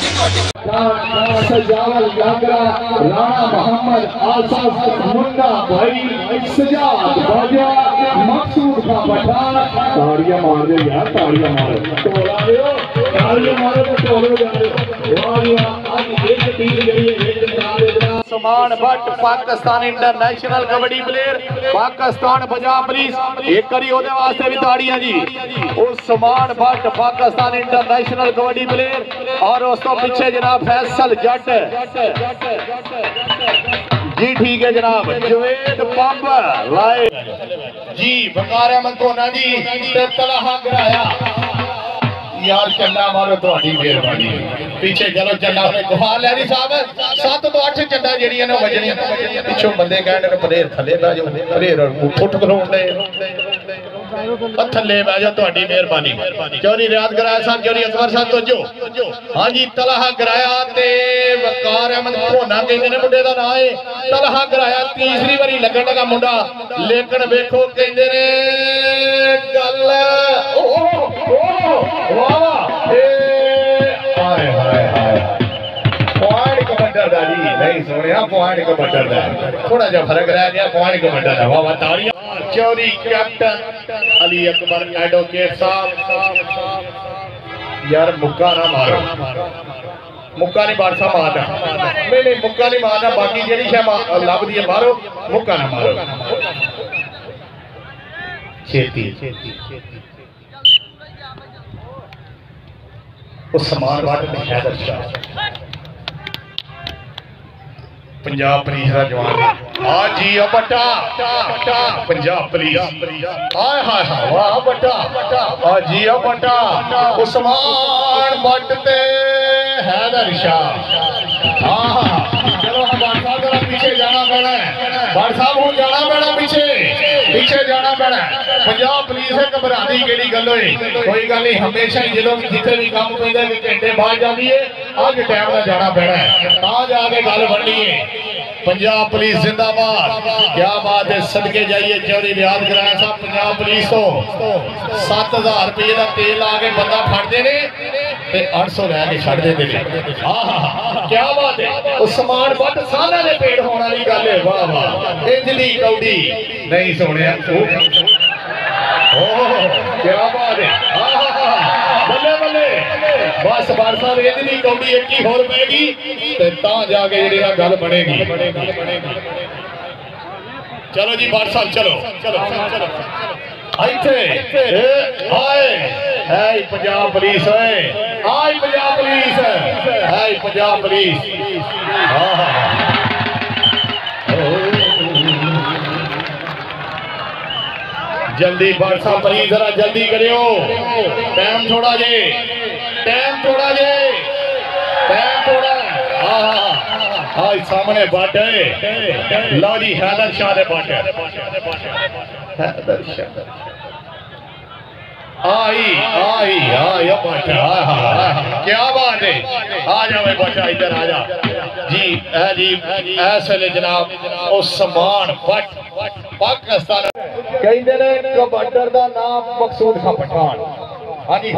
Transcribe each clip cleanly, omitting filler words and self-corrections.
सजावल जागरा राणा मोहम्मद आसफ मुन्ना भाई सजाद बाजा मकसूद का पठान ताड़ियां मार दो यार ताड़ियां मारो टोला दो ताड़ियां मारो तो टोलो जाओ वाह यार आज एक टीम जड़ी है एक बना दे Saman Bhatt Pakistan international kabaddi player Pakistan Punjab police एक करी ओदे वास्ते भी ताड़ियां जी उस समान भट्ट पाकिस्तान इंटरनेशनल कबड्डी प्लेयर और उस तो पीछे जनाब फैसल जट जी ठीक है जनाब जवेद पंप लाए जी बकार अहमद कोना जी ते तलहा कराया यार चंडा मारो थोड़ी मेहरबानी पीछे चलो चंडा गुफार लहरी साहब 7 तो 8 चंडा जड़ियां ने वजनियां पिछों बंदे कहने परेर थले बह जाओ परेर उठ खलोंदे थले बह जाओ थोड़ी मेहरबानी चौरी रियाद कराया साहब चौरी अकबर साहब तवज्जो हां जी तलहा कराया ते वकार अहमद कोना कहंदे ने मुंडे दा नाम है तलहा कराया तीसरी बारी लगन लगा मुंडा लेकिन देखो कहंदे ने गल वाह हाय हाय हाय पॉइंट कमांडर दा जी नहीं सोनिया पॉइंट कमांडर दा थोड़ा जा फर्क रह गया पॉइंट कमांडर दा वाह वाह तालियां चौरी कैप्टन अली अकबर एडवोकेट साहब यार मुक्का ना मारो मुक्का नहीं बार साहब मारना नहीं मुक्का नहीं मारना बाकी जेडी शय लभदी है मारो मुक्का ना मारो छेती समान वाट में हैदर शाह पंजाब पुलिस का जवान हाँ जी बट्टा पंजाब पुलिस हाय हाय हाय वाह बट्टा हाँ जी बट्टा उस्मान भट्ट ते हैदर शाह हाँ चलो हम बार साहब जरा पीछे जाना पैना है बार साहब हूँ जाना पैना पीछे जाना पैना पंजाब पुलिस है घबराने की केड़ी गल होई कोई गल नहीं हमेशा ही जो जिथे भी काम पैंदा है घंटे बाद जाती है अज टाइम ना जाना पैना है ता जाके गल बननी है पंजाब पुलिस जिंदाबाद क्या बात है सदके जाइए चौरी रियाद कराया साहब पंजाब पुलिस तो 7000 रुपये का तेल आ के बंदा फड़ते ने 800 लैके छड़ देते हैं क्या बात है उस्मान भट्ट सारा ने पेड़ होने वाली गल है वाह वाह इंजली कौडी नहीं सोने क्या बात है बल्ले बल्ले बस बार साहब इंजली कौडी एक ही होर पैगी ते तां जाके जेड़ी गल बनेगी चलो जी बार साहब चलो चलो चलो आए पंजाब पुलिस है आई पंजाब पुलिस है पंजाब पुलिस जल्दी बार साहब पुलिस जरा जल्दी करियो टाइम थोड़ा जे टाइम थोड़ा हाँ सामने बट है लो जी हैदर शाह दे बट हैदर शाह आई बट क्या बात है आ जाओ बच्चा इधर आ जा जी ऐसे जनाब उस समान बट पाकिस्तान कहते ने कमांडर का नाम मकसूद खां पठान हाँ जी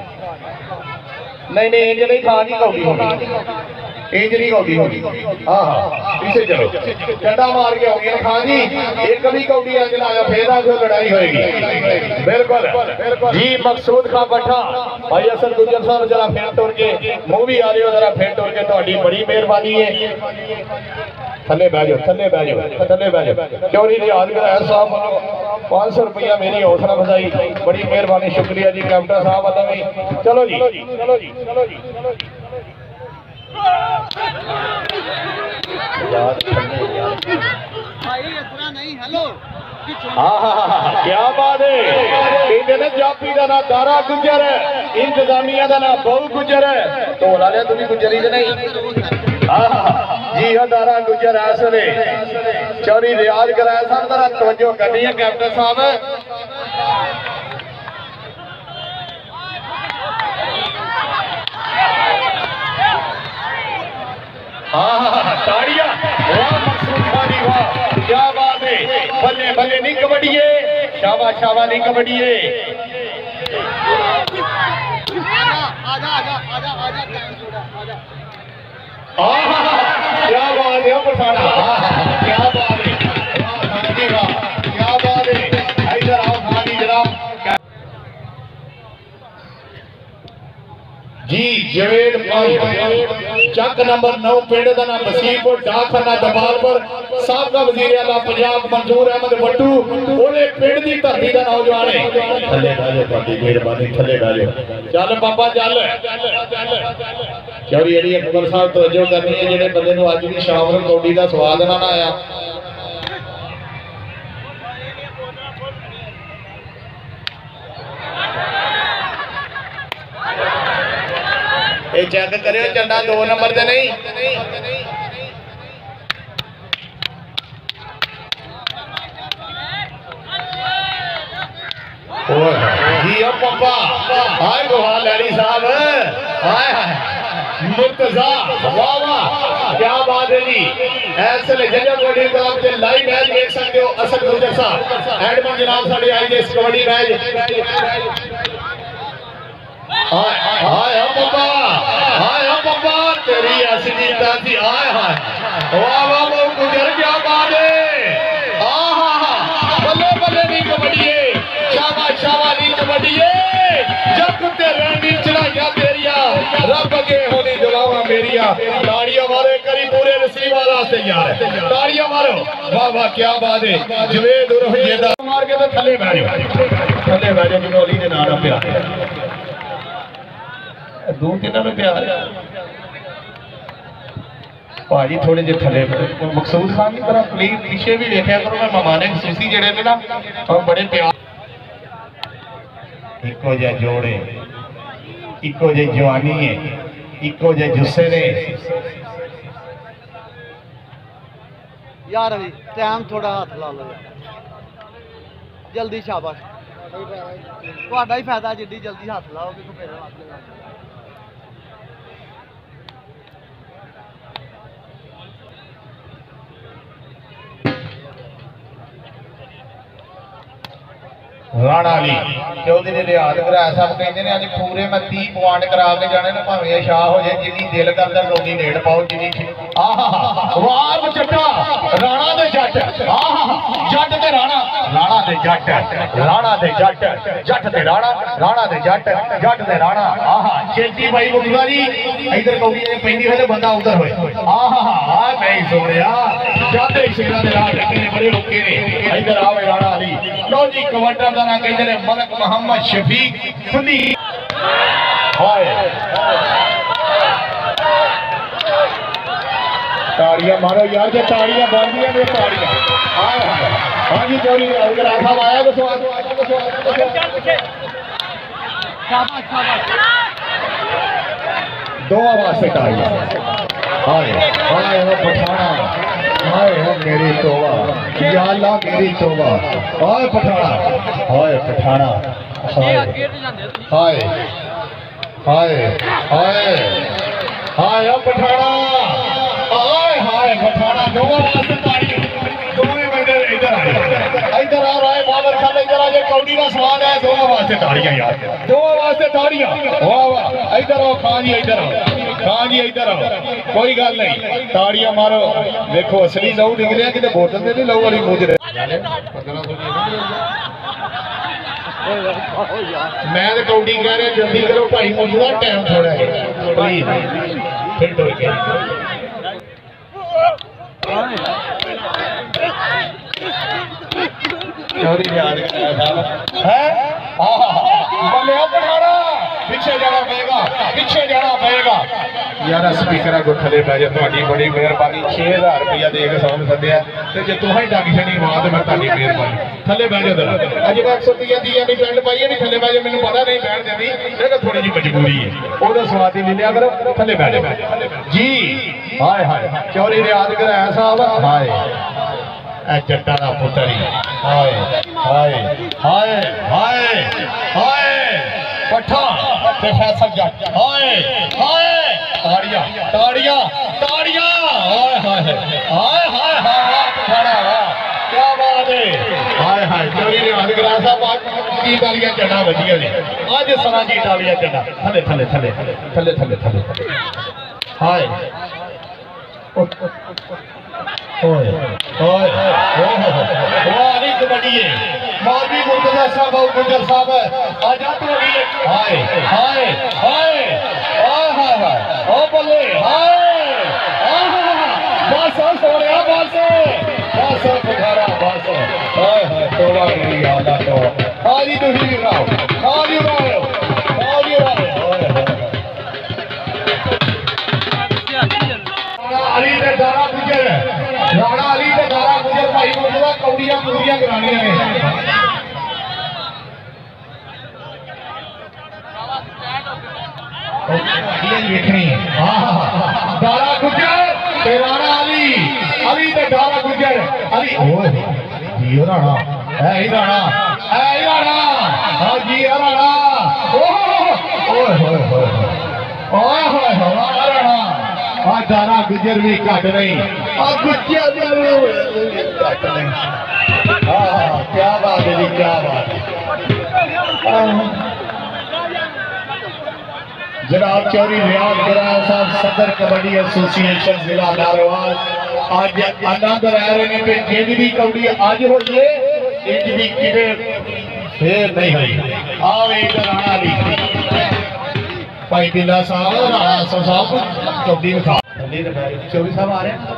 नहीं इंज नहीं खान जी कौड़ी इंज नहीं कौड़ी होगी हाँ पीछे चलो चंडा मार के होगी खान जी एक भी कौड़ी इंज लाया फिर आगे लड़ाई होगी बिल्कुल जी मकसूद खां पठान भाई असल गुजर साहब जरा फिर तुर के मूवी आ रही हो जरा फिर तुर के थोड़ी बड़ी मेहरबानी है थले बह जाओ चौरी रियाद कराया साहब 500 रुपया मेरी हौसला बधाई बड़ी मेहरबानी शुक्रिया जी कैप्टन साहब अदा भी चलो जी क्या बात है जापी का ना दारा गुजर है इंतजामिया का ना बहु गुजर है तो लाले तुम गुजरी नहीं जी दारा गुजर ऐसले चौरी रियाज कराया साहब जरा तवज्जो करनी है कैप्टन साहब ताड़ियां क्या बात है बल्ले बल्ले नहीं कबड्डी शाबाश शाबाश नहीं कबड्डी आजा आजा आजा आजा आजा क्या बात है पठाना, क्या बात है, क्या बात है। इधर आओ खानी जनाब जी। जवेद चक नंबर 9 पिंड का नाम बसीपुर डाकखाना दबालपुर साबका वजीर आला पंजाब मंजूर अहमद बट्टू ओले पिंड की धरती का नौजवान है। थले डालो बाकी मेहरबानी, थले डालो। चल बाबा चल चौरी अली अकबर साहब तवज्जो करनी है जेडे बंदे नु अज भी शाम ਨੂੰ कौडी का स्वाद ना आया। ये चेक करियो झंडा 2 नंबर से नहीं। जी पप्पा हाय गोहाल लैली साहब, हाय हाय मुर्तजा, वाह वाह क्या बात है जी। ऐसे जगह कबड्डी ग्राउंड से लाइव मैच देख सकते हो। असद गुर्जर साहब एडमन जनाब साढ़े आई इस कबड्डी मैच। हाय हाय पप्पा तेरी असली दादी, हाय हाय वाह वाह गुजर क्या बात है। बल्ले बल्ले नहीं कबड्डी, शाबाश शाबाश नहीं कबड्डी। जब तेरे नीच चढ़ाइया तेरिया रब के होनी जलावा मेरिया। ताड़ियां मारो करी पूरे रिसीवर वास्ते यार, ताड़ियां मारो। वाह वाह क्या बात है। जवेद उर्फ जेदा मार के तो थले बह जाओ, थले बह जाओ। जनोली के नाम प्यार दूर कितना में प्यार भाजी थोड़े जे थले मकसूद खान की तरह प्लीज पीछे भी देखा करो। मैं मेहमान खसूसी जेड़े ने ना और बड़े प्यार इको जे जोड़े, इको जे जवानी है, इको जे जुस्से ने यार। अभी टाइम थोड़ा हाथ ला लो जल्दी, शाबाश ਤੁਹਾਡਾ ही फायदा जिद्दी जल्दी हाथ लाओगे तो मेरा हाथ लगा। राणा अली चौधरी ने रियाद कराया सब कहते हैं अज पूरे मैं 30 पॉइंट करा के जाने ना भावें शाह हो जाए जिनी दिल करदा लोगी नेड़ पाओ जिनी। वाह जट्टा राणा दे जट, जट ते राणा, राणा दे जट, राणा दे जट, जट ते राणा, राणा दे जट, जट ते राणा। चेती भाई मुखिया जी इधर कौड़ी पैंदी होए तो बंदा उधर होए। मैं ही सोनिया जाते शेरा दे राह लगने बड़े ओके ने। इधर आवे राणा अली लो जी कमांडर का नाम कहते हैं मलक मोहम्मद शफीक फुली। हाय ताड़ियां मारो यार, जो ताड़ियां बन गई ने ताड़ियां। हाय हाय हां जी चौरी अगर आसा आया तो स्वाद शाबाश शाबाश दो आवाज से ताड़ियां। हाय हाय वो पठाना, हाय हो मेरी तौबा या अल्लाह मेरी तौबा। हाय पठाना, हाय पठाना, हाय हाय हाय हाय हाय पठाना, हाय हाय पठाना। दो वास्ते ताड़ियां, दोवें बंदे इधर आ राय बाबर खान इधर आ जे कौड़ी का स्वाद है। दो वास्ते ताड़ियां यार, दो वास्ते ताड़ियां। वाह वाह इधर आओ खान जी, इधर आओ खान जी, इधर आओ। कोई गल नहीं ताड़ियां मारो। देखो असली लहू निकलिया कि बोतल से नहीं लहू वाली मूझ रहे। मैं तो कौड़ी कह रहा जल्दी करो भाई मुझे टाइम थोड़ा है प्लीज। फिर डर गया पिछे जाना पेगा, पिछे जाना पेगा यार। स्पीकर को थले पै जा, थोड़ी बड़ी मेहरबानी। 6000 रुपया दे के सौंप सद्या ते जे तू ही डंग छड़ी मां ते मैं ताड़ी मेहरबानी। थले पै जा जरा, अज मैं 130 दी नहीं पैंट पाई है, नहीं थले पै जा। मैनू पता नहीं बैठ देनी लेकिन थोड़ी जी मजबूरी है, ओदा स्वाद ही ले लिया करो। थले पै जा जी। हाय हाय चौरी रियाद कराया साहब, हाय जट्टा का पुत्र ही। हाय हाय हाय हाय हाय पठा प्रोफेसर जट। हाय हाय ताड़ियां ताड़ियां ताड़ियां। हाय हाय हाय हाय हाय पठाना, क्या बात है। हाय हाय चौरी रियाद कराया साहब की तालियां चढ़ा वजिया ने अज सना जी तालियां चढ़ा। थले थले थले थले थले थले। हाय ओए ओए वाली कबड्डी है मौलवी मुर्तजा साहब और गुजर साहब आजाद हो गई हाय हाय हाय हाय हाय ओ बल्ले हाय बस सोनिया बस बुखारा बस हाय हाय तोबा मेरी याद तो खाली तुझी राव खाली राव अली ते दारा गुजर राणा अली ते दारा गुजर भाई मुर्तजा कौड़ियां मुर्गियां करानियां ने देखनी दारा गुजर ते राणा अली अली ते दारा गुजर अली ओए जी राणा है ही राणा हां जी राणा ओए होए होए राणा दारा गुजर भी घट नहीं गुजर घट नहीं क्या बात है जी क्या बात जनाब चौधरी रियाज गुराया साहब सदर कबड्डी एसोसिएशन जिला नारोवाल आज आनंद रह रहे हैं कि जिंदगी कबड्डी आज होई है जिंदगी किते फिर नहीं हुई आओ इधर राणा ली भाई बिल्ला साहब राणा साहब कबड्डी दिखा चौधरी साहब आ रहे हैं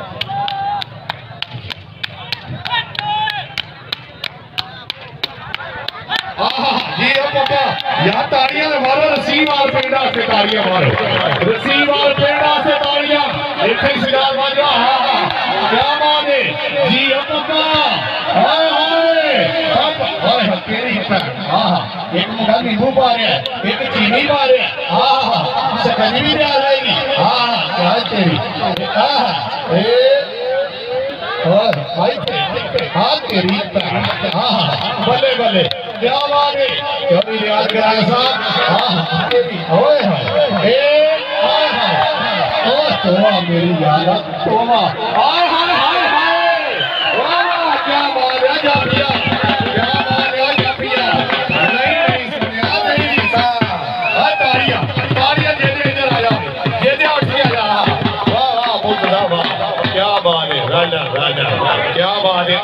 जी पापा यार तालियां मारो रसीवाल पिंड से तालियां मारो रसीवाल पिंड से तालियां एक ही सिराज बाजा क्या बात है जी पापा हाय हाय केरी हां एक मुंडा नींबू पा रहा है एक चीनी पा रहा है हां सकनी भी आ जाएगी हां क्या तेरी हां ए और भाई हां तेरी हां बल्ले बल्ले क्या बात है चौधरी रियाज गुराया साहब हां ओए ए हाय हाय ओ तोबा मेरी याद तोबा हाय हाय हाय हाय वाह क्या बात है जापिया क्या बात है जापिया नहीं सुनिया नहीं सा तालियां दे दे इधर आ जा ये दे उठ के आ जा वाह वाह मुर्तजा वाह क्या बात है राजा क्या बात है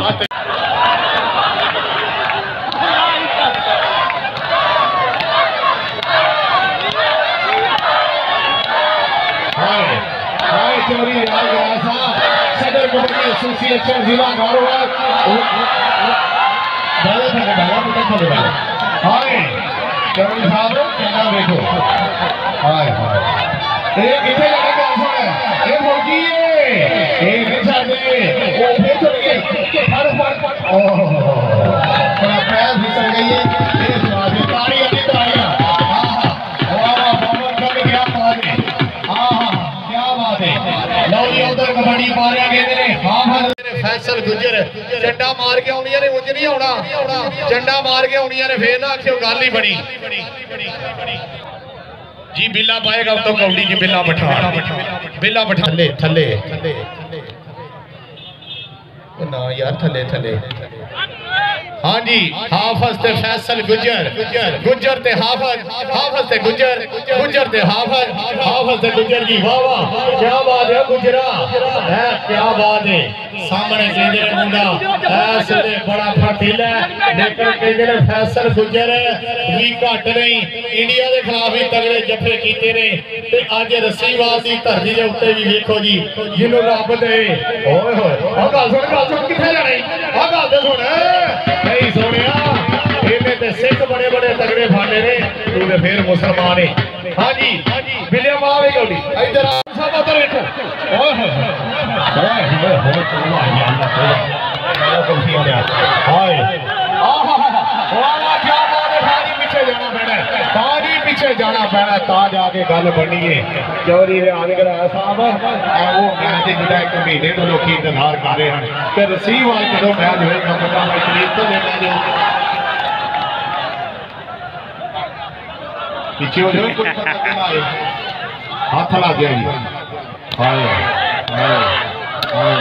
चौधरी रियाज गुराया साहब सदर कबड्डी एसोसिएशन जिला नारोवाल डाला बेटा चले वाले हाय चौधरी साहब क्या देखो हाय हाय एक इधर लगे क्या सुन ये फौजी है एक साथे वो फिर चल गए फड़ ओह बड़ा पैर फिसल गई है ये स्वाद तालियां की तालियां हां वाह बहुत कर क्या बात है हां क्या बात है लौली उधर कबड्डी मारिया गए ने हां फैसल गुजर चंडा मार के आउणियां ने उंज नहीं आउणा चंडा मार के आउणियां ने फेर ना आखियो गल ही बनी जी बिल्ला पाएगा तो कबड्डी की बिल्ला बैठा थले थले ना यार थले थले हाँ जी हाफज ते फैसल गुजर ते हाफज ते गुजर ते हाफज ते गुजर जी वाह वाह क्या बात है गुजरा है क्या बात है सामने कहते ने मुंडा ऐसे बड़ा फटीला लेकिन कहते ने फैसल गुजर भी घट नहीं इंडिया के खिलाफ भी तगड़े जफे कीते ने ते अज रसीवाल की धरती के उत्ते भी देखो जी जिन्हों रब दे ओए होए आ गल सुन किथे जानी आ गल ते सुन नहीं सोनिया इन्हें ते सिख बड़े बड़े तगड़े फाड़े ने तू ते फिर मुसलमान है हां जी विलियम आवे गौड़ी इधर सब उधर देखो ओए होए हाय क्या बात है सारी पीछे जाना पैना ता जाके गल बनी है चौधरी रियाज गुराया साहब वो मैच जिहड़ा एक महीने तो लोग इंतजार कर रहे हैं कि रसीवाल जो मैच होएगा मुकाबला शरीफ तो लेना जो पीछे हो जाए कोई पता नहीं आए हाथ ला गया जी हाय हाय हाय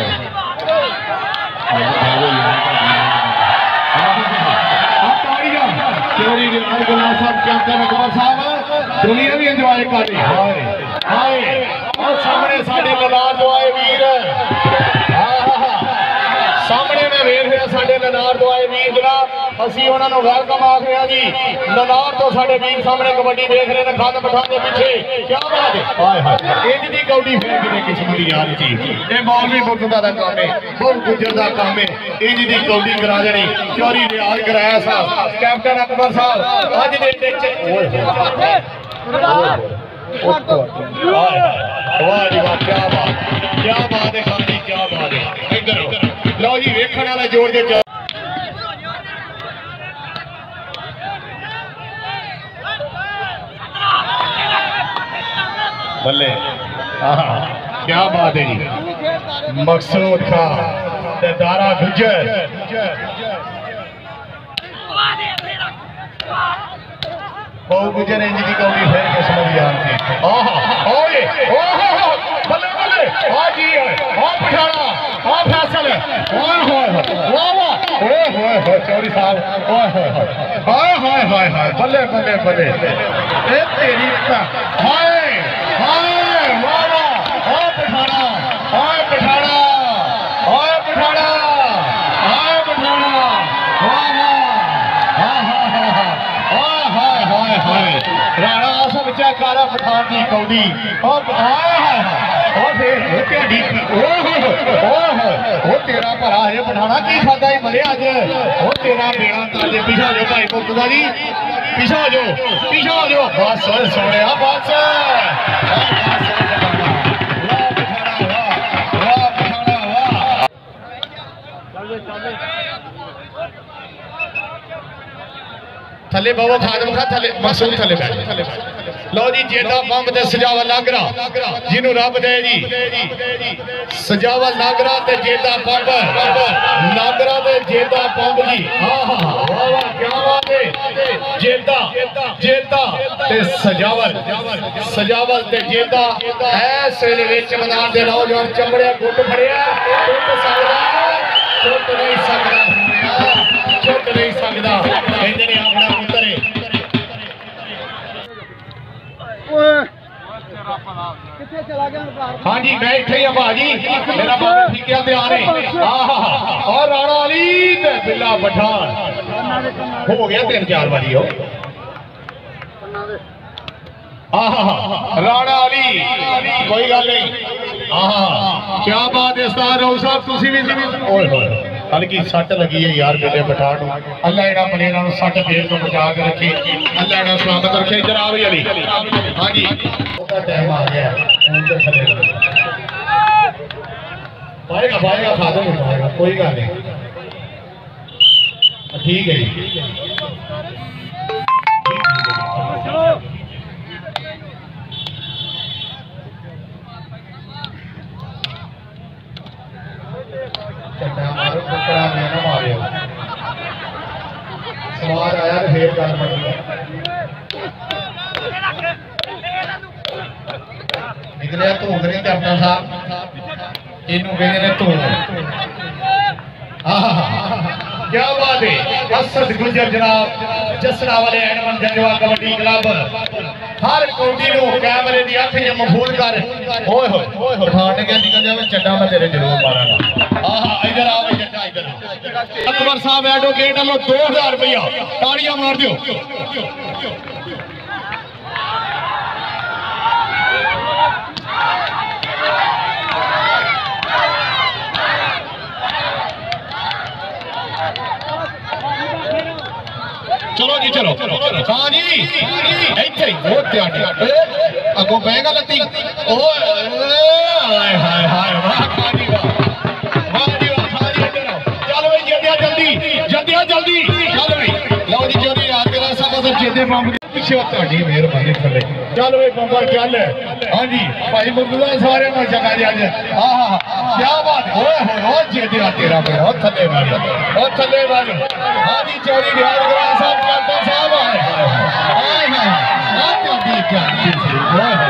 चौधरी रियाज गुराया साहब कैप्टन अकबर साहब दुनिया भी एंजॉय कर रही है हाय और सामने साडे मदार जो आए वीर ਅਸੀਂ ਉਹਨਾਂ ਨੂੰ ਵੈਲਕਮ ਆਖ ਰਹੇ ਹਾਂ ਜੀ। ਨਨਾਰ ਤੋਂ ਸਾਡੇ ਵੀਰ ਸਾਹਮਣੇ ਕਬੱਡੀ ਦੇਖ ਰਹੇ ਨੇ ਖਾਨ ਪਠਾਨ ਦੇ ਪਿੱਛੇ। ਕੀ ਬਾਤ ਹੈ, ਹਾਏ ਹਾਏ ਇੰਜ ਦੀ ਕੌਡੀ ਫੇਰ ਕਿਤੇ ਕਿਸਮਤ ਦੀ ਯਾਰ ਸੀ। ਇਹ ਮੌਲਵੀ ਮੁਰਤਜ਼ਾ ਦਾ ਕੰਮ ਹੈ, ਬਹੁਤ ਗੁੱਜਰ ਦਾ ਕੰਮ ਹੈ। ਇੰਜ ਦੀ ਕੌਡੀ ਕਰਾ ਦੇਣੀ, ਚੋਰੀ ਰਿਆਜ਼ ਕਰਾਇਆ ਸਾਹਿਬ ਕੈਪਟਨ ਅਕਬਰ ਸਾਹਿਬ ਅੱਜ ਦੇ ਵਿੱਚ। ਓਏ ਵਾਹ ਜੀ ਵਾਹ, ਕੀ ਬਾਤ ਹੈ ਖਾਨ ਜੀ, ਕੀ ਬਾਤ ਹੈ। ਇੱਧਰ ਲਓ ਜੀ ਵੇਖਣ ਵਾਲਾ ਜੋੜ ਦੇ ਬੱਲੇ। ਕੀ ਬਾਤ ਹੈ ਜੀ। ਮਕਸੂਦ ਖਾਨ ਤੇ ਦਾਰਾ ਗੁੱਜਰ बहुत गुजर इंज की कौड़ी फिर किस्मत यार थी। ओए ओहो बल्ले बल्ले आ जी आ पठाना आ फैसल ओए होए वाह वाह ओए होए चौधरी साहब ओए होए हाय हाय हाय हाय बल्ले बल्ले बल्ले ए तेरी हाय हाय वाह वाह आ पठाना हाय पठाना हाय पठाना हाय पठाना वाह राणा आसम चेकारा पठान की कौडी तेरा भरा है पठाना की खादा ही मरे अज वो तेरा बेड़ा ताजे पिछा जो भाई मुर्तजा जी पिछा जो बस सोने बस थले बाबा खादम खा थले मासूम थले बैठ। लो जी जेदा पंप ते सजावा नागरा जिन्हों रब दे जी सजावा नागरा ते जेदा पंप नागरा ते जेदा पंप जी। हां हां वाह वाह क्या बात है। जेदा जेदा ते सजावल ते जेदा ऐसे विच मैदान दे नौजवान चमड़िया गुट फड़िया छुट नहीं सकदा कहंदे ने अपना पुत्तर है। किथे चला गया? हाँ जी मैं इत्थे ही हां भाजी मेरा बाबा ठीके ते आ रहे। और राणा अली ते बिल्ला पठान हो गया 3-4 बारी हो। राणा अली कोई गल नहीं। क्या बात है उस्ताद राव साहब तुसी भी ओए होए हल्की सट लगी है यार बेटे पठान अल्लाह इन्हां प्लेयरां नूं सट देर तो बचा के रखे अल्लाह इन्हां सलामत रखे। इधर आ अली हां जी ओदा टाइम आ गया हुण ते थले पाएगा खा दो पाएगा कोई गल नहीं ठीक है जी। सवार आया तो फिर गल बनी निकलिया धूल नहीं कैप्टन साहब इनू कहते ने धूल। क्या बात है। असद गुजर जनाब जसरा वाले एडमन जंजवा कबड्डी क्लब हर कौडी नु कैमरे दी अख च महफूज कर। ओए होए पठान ने क्या निकल जावे चड्डा मैं तेरे जरूर मारांगा। इधर आ भाई चड्डा इधर। अकबर साहब एडवोकेट लो 2000 रुपया ताड़ियां मार दियो। चलो जी चलो हाँ जी इत्थे वो ध्यान अगों बहेगा लत्ती हाय हाय हाय वाह खानी वाह जी वाह खानी इधर चल भाई जल्दी चल भाई लो जी चोरी याद करा सब सब जेदे पंप पिछे ਤੁਹਾਡੀ ਮਿਹਰਬਾਨੀ ਥੱਲੇ ਚੱਲ ਵੇ ਬੰਬਾ ਚੱਲ। हाँ जी भाई मुर्तजा सारे में जगह जी अज क्या बात ओए हो जेदे तेरा मेरा थल्ले वाली हाँ जी चोरी रियाज करा साहब कैप्टन साहब आए हाय हाय हाय क्या